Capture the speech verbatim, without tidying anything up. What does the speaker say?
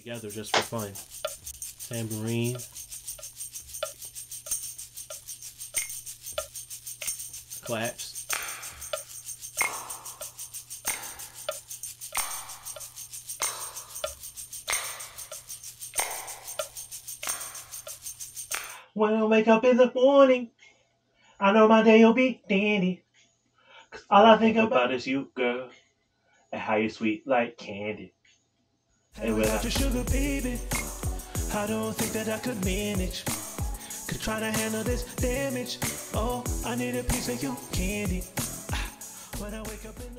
together just for fun. Tambourine. Claps. When I wake up in the morning, I know my day will be dandy. Cause all I think about is you, girl, and how you sweet like candy. And without your sugar, baby, I don't think that I could manage. Could try to handle this damage. Oh, I need a piece of your candy. When I wake up in the